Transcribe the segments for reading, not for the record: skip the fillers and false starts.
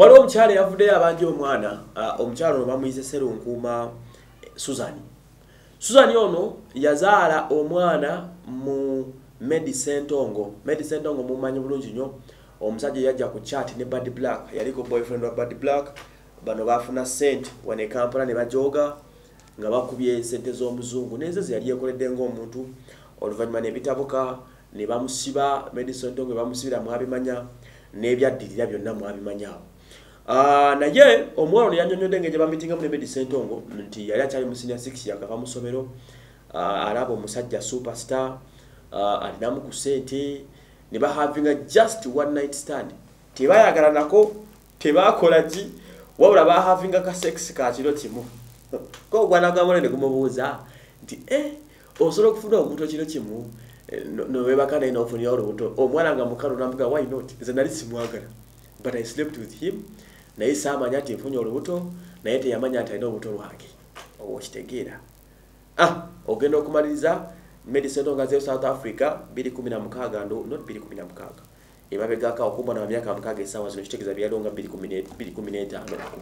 waliwo omukyala yavuddeyo abanja omwana omukyala ono bamuyise Ssentongo Suzan. Suzan ono yazaala omwana mu Meddie Ssentongo. Meddie Ssentongo mumanyi bulungi nnyo. Omusajja yajja ku chat ne Bad Black, yaliko boyfriend wa Bad Black. Bano bafuna sente wane Kampala ne bajoga nga bakubye sente z'omuzungu neze ziyali yekoledde ng'omuntu. Oluvannyuma ne bitabuka ne bamusiba Meddie Ssentongo bamusibira mu abimanya n'ebyaddirira byonna mu abimanyaawo. Naye omwana ono yannyonnyodde ng'egye bamitingamu ne Meddie Ssentongo nti yali akyali mu senior 6 yakava mu ssomero, alaba omusajja superstar, alinamu ku sente, ne bahavinga just one night stand. Tebayagala nako, tebakola ki, wabula bahavinga ka sex ka kiro kimu. Ko gwanagamole ne kumubuuza nti osobola okufuna omuntu kiro kimu no webaka naye n'ofunira olubuto. Omwana nga mukalu n'amuga why not? Nze nali simwagala but I slept with him. Naye saamanya ati nfunye olubuto, naye teyamanya ati alina olubuto lwange. Okitegeera. Ogenda okumaliriza Meddie Ssentongo aze South Africa 2016 not 2016. Emabegaka okumba na myaka 6 essaawa zino kitegeeza byalonga 2015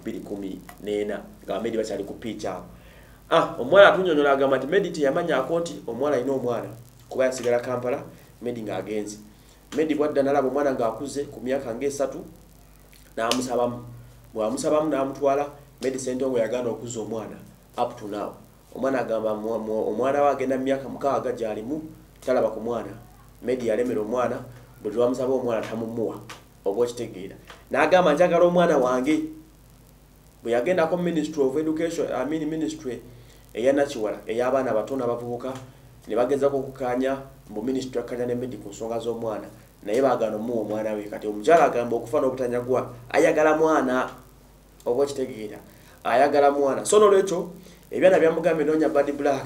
2014 nga Meddie bakyali ku picha. Omwana atunyonyola agamba nti Meddie teyamanya akonti omwana alina omwana kuba yasigala Kampala Meddie ng'agenze. Meddie bwadda nalaba omwana ng'akuze ku myaka ng'esatu n'amusabamu. Bw'amusabamu n'amutwala Meddie Ssentongo yagaana okuzza omwana up to now. Omwana agamba omwana we agenda mu myaka 6 gy'alimu talaba ku mwana. Meddie yalemera omwana bwe twamusaba omwana tamumuwa oba okitegeera. N'agamba njagala omwana wange. Bwe yagendako Ministry of Education ministry eya Nakiwala ey'abaana batono abavubuka ne bagezako okukaanya mu ministry akanya ne Meddie ku nsonga z'omwana naye baagaana omuwa omwana we. Kati omukyala agamba okufa n'obutanyagwa ayagala mwana oba okitegeera ayagala mwana. So n'olwekyo ebyana byamugambye noonya Bad Black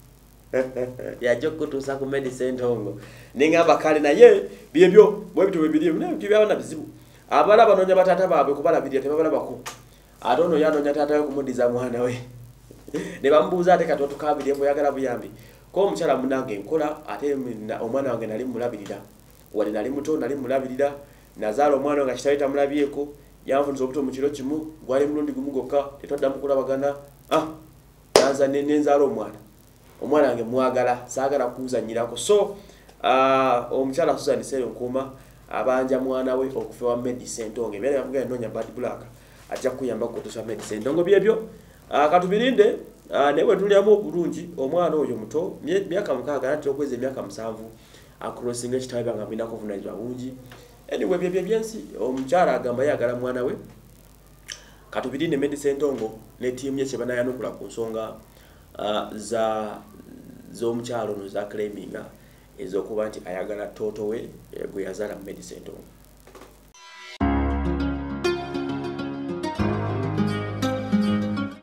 yajja okutuusa ku Meddie Ssentongo n'engamba kale naye byebyo bwe bityo bibiri byabana bizibu. Abala banoonya bataata baabwe kubalabirira tebabalabako. Ate ono yanoonya taata we kumuddiza mwana we ne bamubuuza ate kati otukabirire bweyagala buyambi. Ko omukyala munange nkola ate omwana wange nali mulabirira wali nali muto nali mulabirira nazaala omwana nga kitali tamulabyeko yanfunisa obuto mu kiro kimu gwali mulundi gumu gokka tetwaddamu kulabagana. Nanza nenzaala omwana wange mwagala saagala kuzanyirako. So omukyala Suzan Ssentongo abanja mwana we okufa wa Meddie Ssentongo. Ebyali bamugenda noonya Bad Black ajja kuyamba okutuusa Meddie Ssentongo byebyo. Katubirinde ne bwe tulyamu obulungi omwana oyo muto myaka 6 nati okweza emyaka 7 acrossing ekitaba nga binako vunanyizibwa bungi. Anyway byebyo byensi omukyala agamba yagala mwana we. Katubirinde Meddie Ssentongo ne team ye kyebanayanukula ku nsonga z'omukyalo no za claiminga ez'okuba nti ayagala toto we gwe yazaala Meddie Ssentongo.